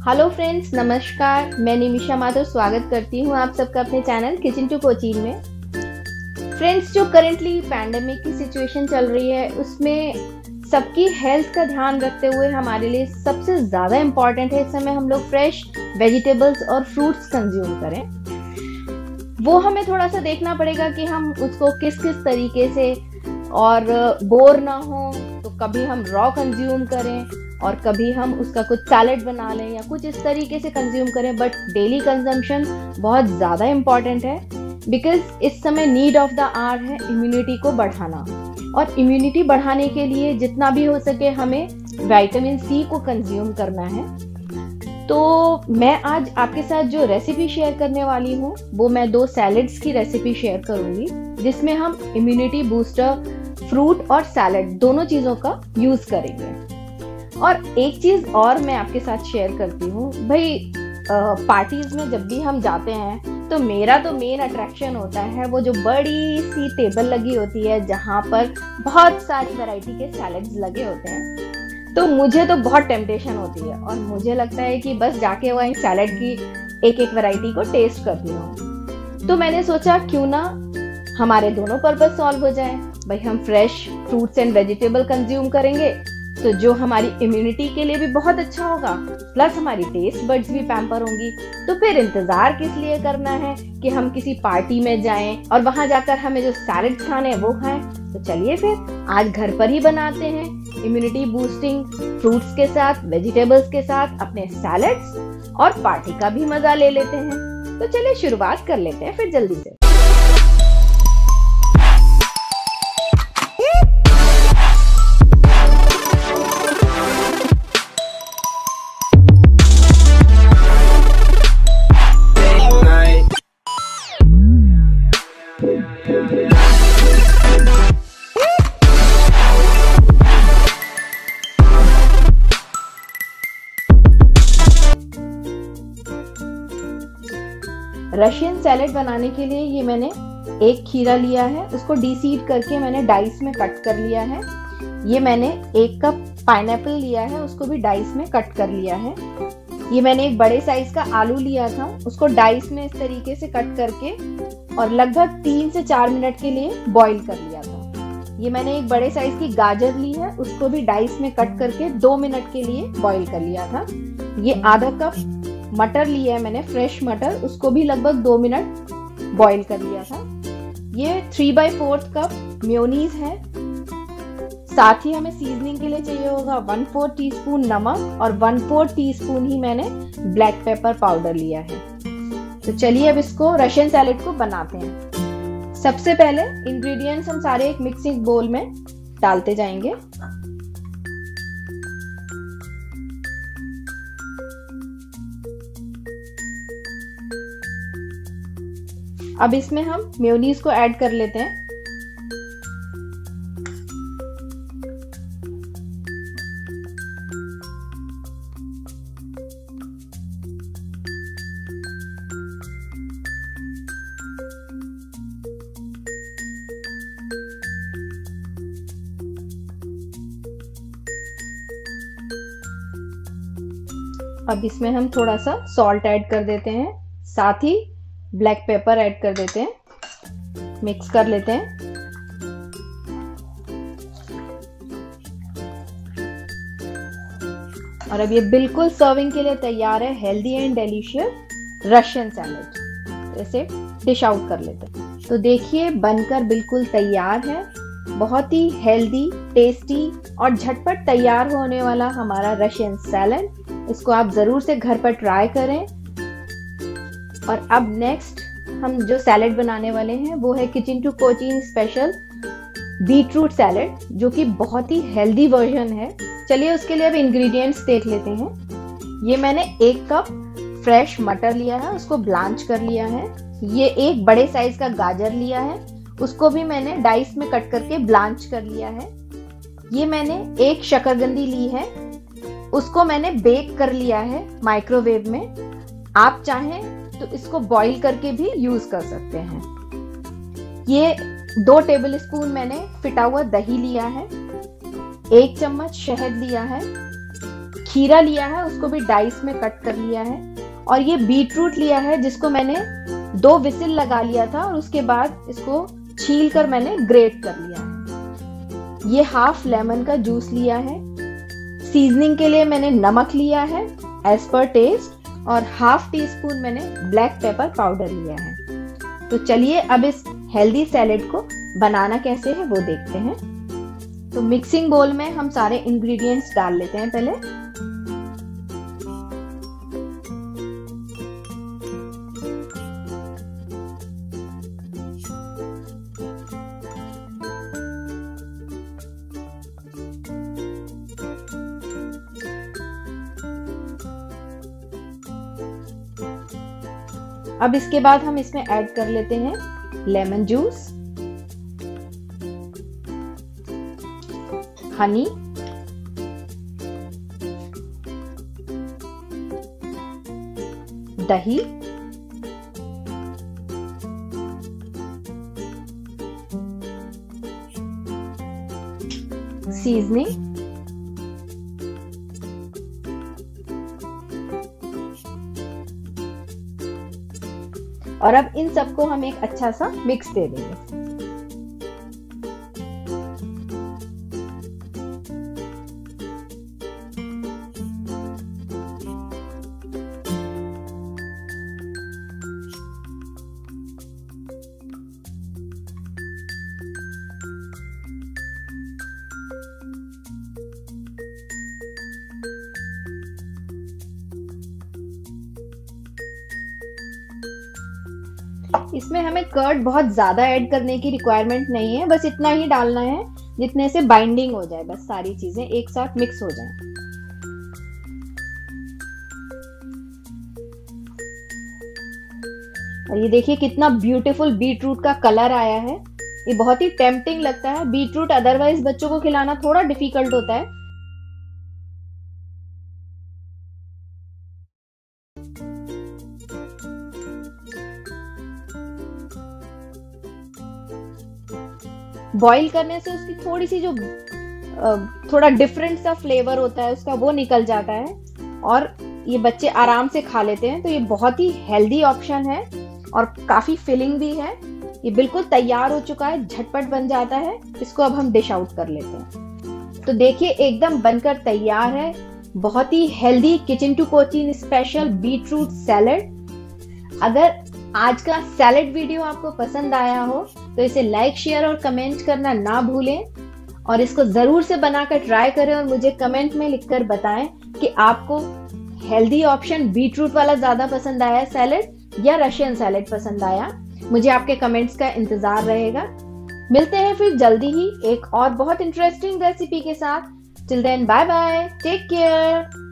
Hello friends, नमस्कार। मैं निमिषा माधव स्वागत करती हूँ आप सबका अपने चैनल किचन टू कोचीन में। फ्रेंड्स, जो करेंटली पैंडेमिक की सिचुएशन चल रही है उसमें सबकी हेल्थ का ध्यान रखते हुए हमारे लिए सबसे ज़्यादा इम्पॉर्टेंट है इस समय हम लोग फ्रेश वेजिटेबल्स और फ्रूट्स कंज्यूम करें। वो हमें थोड़ा सा देखना पड़ेगा कि हम उसको किस किस तरीके से, और बोर ना हो तो कभी हम रॉ कंज्यूम करें और कभी हम उसका कुछ सैलेड बना लें या कुछ इस तरीके से कंज्यूम करें। बट डेली कंजम्पशन बहुत ज़्यादा इम्पॉर्टेंट है, बिकॉज इस समय नीड ऑफ द आवर है इम्यूनिटी को बढ़ाना। और इम्यूनिटी बढ़ाने के लिए जितना भी हो सके हमें विटामिन सी को कंज्यूम करना है। तो मैं आज आपके साथ जो रेसिपी शेयर करने वाली हूँ वो मैं 2 सैलेड्स की रेसिपी शेयर करूँगी, जिसमें हम इम्यूनिटी बूस्टर फ्रूट और सैलेड दोनों चीज़ों का यूज़ करेंगे। और एक चीज और मैं आपके साथ शेयर करती हूँ भाई, पार्टीज में जब भी हम जाते हैं तो मेरा तो मेन अट्रैक्शन होता है वो जो बड़ी सी टेबल लगी होती है जहाँ पर बहुत सारी वैरायटी के सैलेड्स लगे होते हैं। तो मुझे तो बहुत टेम्पटेशन होती है और मुझे लगता है कि बस जाके वहीं सैलेड की एक एक वैरायटी को टेस्ट करती हूँ। तो मैंने सोचा क्यों ना हमारे दोनों पर्पस सॉल्व हो जाए। भाई, हम fresh fruits and vegetable consume करेंगे तो जो हमारी इम्यूनिटी के लिए भी बहुत अच्छा होगा, प्लस हमारी टेस्ट बड्स भी पैम्पर होंगी। तो फिर इंतजार किस लिए करना है कि हम किसी पार्टी में जाएं और वहां जाकर हमें जो सैलेड खाने हैं वो खाएं। तो चलिए फिर आज घर पर ही बनाते हैं इम्यूनिटी बूस्टिंग फ्रूट्स के साथ, वेजिटेबल्स के साथ अपने सैलेड्स, और पार्टी का भी मजा ले लेते हैं। तो चलिए शुरुआत कर लेते हैं फिर जल्दी से। रशियन सैलेड बनाने के लिए ये मैंने एक खीरा लिया है, उसको डीसीड करके मैंने डाइस में कट कर लिया है। ये मैंने 1 कप पाइनएप्पल लिया है, उसको भी डाइस में कट कर लिया है। ये मैंने एक बड़े साइज का आलू लिया था, उसको डाइस में इस तरीके से कट करके और लगभग 3 से 4 मिनट के लिए बॉईल कर लिया था। ये मैंने एक बड़े साइज की गाजर ली है, उसको भी डाइस में कट करके 2 मिनट के लिए बॉईल कर लिया था। ये आधा कप मटर लिया है मैंने, फ्रेश मटर, उसको भी लगभग 2 मिनट बॉईल कर लिया था। ये 3/4 कप मेयोनीज है। साथ ही हमें सीजनिंग के लिए चाहिए होगा 1/4 टीस्पून नमक और 1/4 टीस्पून ही मैंने ब्लैक पेपर पाउडर लिया है। तो चलिए अब इसको रशियन सैलेड को बनाते हैं। सबसे पहले इंग्रेडिएंट्स हम सारे एक मिक्सिंग बोल में डालते जाएंगे। अब इसमें हम मेयोनीज को ऐड कर लेते हैं। अब इसमें हम थोड़ा सा सॉल्ट ऐड कर देते हैं, साथ ही ब्लैक पेपर ऐड कर देते हैं, मिक्स कर लेते हैं। और अब ये बिल्कुल सर्विंग के लिए तैयार है healthy and delicious Russian salad. इसे डिश आउट कर लेते हैं। तो देखिए बनकर बिल्कुल तैयार है। बहुत ही हेल्दी, टेस्टी और झटपट तैयार होने वाला हमारा रशियन सैलेड। इसको आप जरूर से घर पर ट्राई करें। और अब नेक्स्ट हम जो सैलेड बनाने वाले हैं वो है kitchen to Cochin special beetroot salad, जो कि बहुत ही हेल्दी वर्जन है। चलिए उसके लिए अब इंग्रेडिएंट्स देख लेते हैं। ये मैंने 1 कप फ्रेश मटर लिया है, उसको ब्लांच कर लिया है। ये एक बड़े साइज का गाजर लिया है, उसको भी मैंने डाइस में कट करके ब्लांच कर लिया है। ये मैंने एक शकरकंदी ली है, उसको मैंने बेक कर लिया है माइक्रोवेव में। आप चाहें तो इसको बॉईल करके भी यूज कर सकते हैं। ये 2 टेबलस्पून मैंने फिटा हुआ दही लिया है, 1 चम्मच शहद लिया है, खीरा लिया है, उसको भी डाइस में कट कर लिया है, और ये बीटरूट लिया है जिसको मैंने 2 विसिल लगा लिया था और उसके बाद इसको छील कर मैंने ग्रेट कर लिया है। ये हाफ लेमन का जूस लिया है। सीजनिंग के लिए मैंने नमक लिया है एज पर टेस्ट, और हाफ टी स्पून मैंने ब्लैक पेपर पाउडर लिया है। तो चलिए अब इस हेल्दी सैलेड को बनाना कैसे है वो देखते हैं। तो मिक्सिंग बोल में हम सारे इंग्रेडिएंट्स डाल लेते हैं पहले। अब इसके बाद हम इसमें ऐड कर लेते हैं लेमन जूस, हनी, दही, सीजनिंग, और अब इन सबको हम एक अच्छा सा मिक्स दे देंगे। इसमें हमें कर्ड बहुत ज्यादा ऐड करने की रिक्वायरमेंट नहीं है, बस इतना ही डालना है जितने से बाइंडिंग हो जाए, बस सारी चीजें एक साथ मिक्स हो जाए। और ये देखिए कितना ब्यूटीफुल बीटरूट का कलर आया है। ये बहुत ही टेम्पटिंग लगता है। बीटरूट अदरवाइज बच्चों को खिलाना थोड़ा डिफिकल्ट होता है। बॉईल करने से उसकी थोड़ी सी जो थोड़ा डिफरेंट सा फ्लेवर होता है उसका वो निकल जाता है और ये बच्चे आराम से खा लेते हैं। तो ये बहुत ही हेल्दी ऑप्शन है और काफी फिलिंग भी है। ये बिल्कुल तैयार हो चुका है, झटपट बन जाता है। इसको अब हम डिश आउट कर लेते हैं। तो देखिए एकदम बनकर तैयार है बहुत ही healthy kitchen to Cochin special beetroot salad. अगर आज का सैलेड वीडियो आपको पसंद आया हो तो इसे लाइक, शेयर और कमेंट करना ना भूलें और इसको जरूर से बनाकर ट्राई करें और मुझे कमेंट में लिखकर बताएं कि आपको हेल्दी ऑप्शन बीटरूट वाला ज्यादा पसंद आया सैलेड या रशियन सैलेड पसंद आया। मुझे आपके कमेंट्स का इंतजार रहेगा। मिलते हैं फिर जल्दी ही एक और बहुत इंटरेस्टिंग रेसिपी के साथ। Till then bye bye, take care.